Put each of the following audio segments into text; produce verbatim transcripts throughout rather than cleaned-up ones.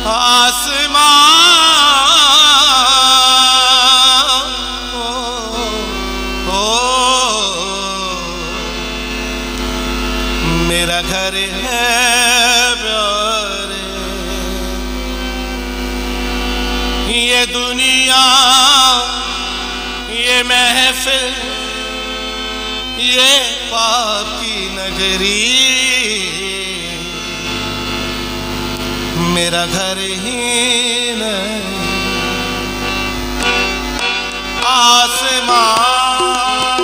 आसमान हो, हो मेरा घर है प्यारे। ये दुनिया ये महफिल ये पाप की नगरी मेरा घर ही नहीं। आसमान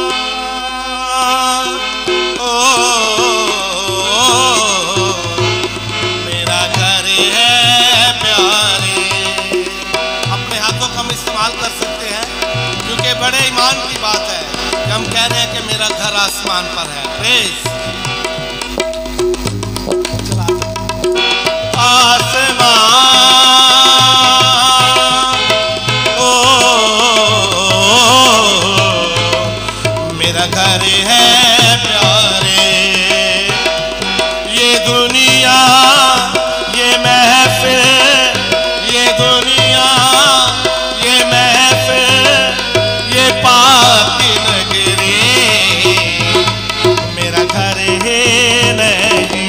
ओ, मेरा घर है प्यारे। अपने हाथों को हम इस्तेमाल कर सकते हैं क्योंकि बड़े ईमान की बात है कि हम कह रहे हैं कि मेरा घर आसमान पर है। प्रेज आसमान ओ, मेरा घर है प्यारे। ये दुनिया ये महफिल ये दुनिया ये महफिल ये पाप की नगरी मेरा घर है नहीं।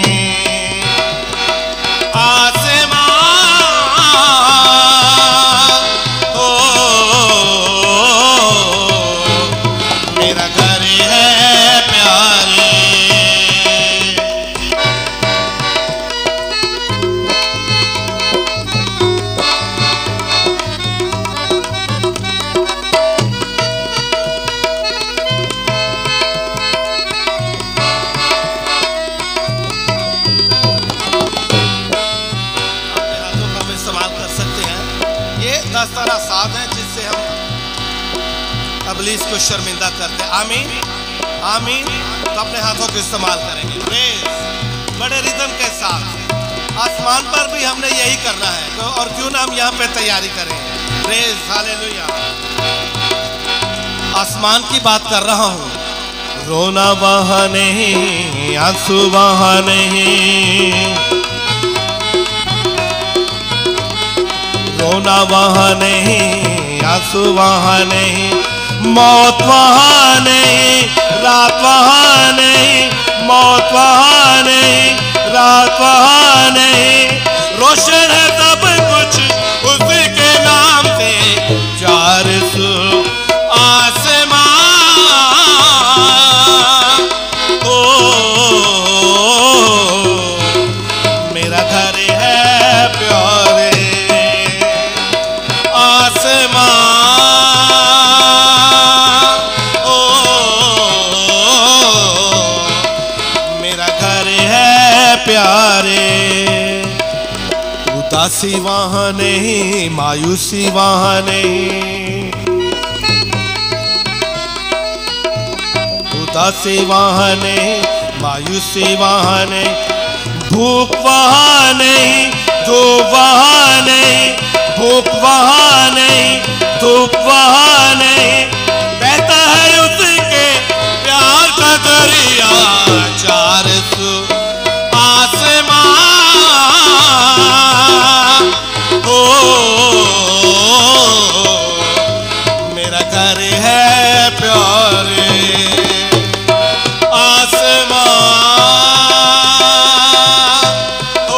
दस्ताना साध है जिससे हम अबलीस को शर्मिंदा करते हैं। आमीन आमीन। तो अपने हाथों को इस्तेमाल करेंगे प्रेज बड़े रिदम के साथ। आसमान पर भी हमने यही करना है तो और क्यों ना हम यहाँ पे तैयारी करें। Praise hallelujah. आसमान की बात कर रहा हूँ। रोना वहाँ नहीं आंसू वहाँ नहीं रोना वहाँ नहीं आंसू वहाँ नहीं मौत वहाँ नहीं रात वहाँ नहीं मौत वहाँ नहीं रात वहाँ नहीं। रोशन है सब कुछ उसी के नाम से चार सू आसमान ओ, मेरा घर है प्यारे। प्यारे उदासी वहाँ नहीं मायूसी वहाँ नहीं उदासी वहाँ नहीं मायूसी वहाँ नहीं भूख वहाँ नहीं धूप वहाँ नहीं भूख वहाँ नहीं धूप वहाँ नहीं। बहता है उसके प्यार का दरिया चार सू आसमान ओ, मेरा घर है प्यारे। आसमान ओ,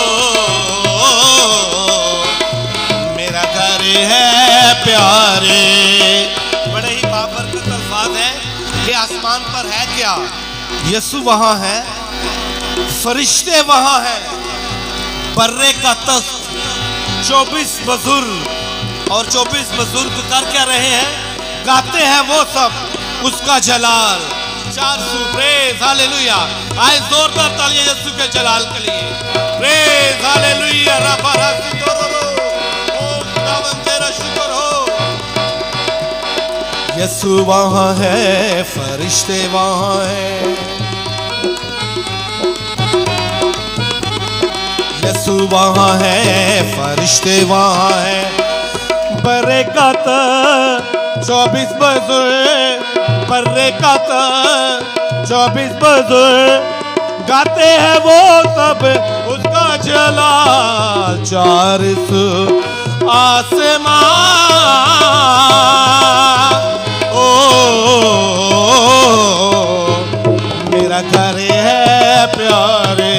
मेरा घर है प्यारे। बड़े ही बाबरकत अल्फाज है कि आसमान पर है क्या। यीशु वहाँ है फरिश्ते वहाँ हैं बर्रे का तख्त चौबीस बुजुर्ग और चौबीस बुजुर्ग कर क्या रहे हैं गाते हैं वो सब उसका जलाल। चार सू प्रेज हालेलुया। आए जोरदार तालियां यीशु के जलाल के लिए। Praise hallelujah. रब्बा रासी तोरो ओ खुदावन तेरा शुक्र हो। यीशु वहाँ है फरिश्ते वहाँ हैं यीशु वहाँ है फरिश्ते वहाँ है बरकत चौबीस बुजुर्ग बरकत चौबीस बुजुर्ग गाते हैं वो सब उसका जलाल। चार सौ आसमान, ओ मेरा घर है प्यारे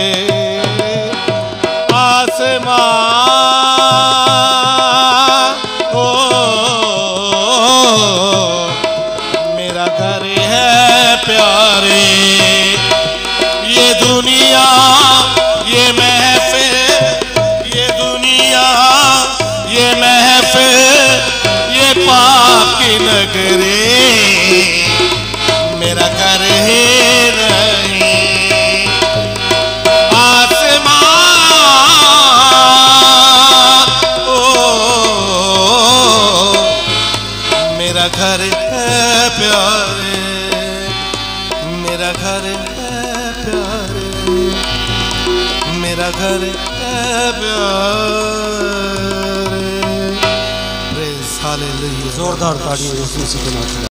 आसमान, ओ मेरा घर है प्यारे। ये दुनिया ये महफिल, ये दुनिया ये महफिल, ये पाप की नगरी मेरा घर ही नहीं। आसमान, ओ मेरा घर है प्यारे, मेरा घर है प्यारे, मेरा घर है प्यारे। जोरदार तालियां यीशु मसीह के नाम से।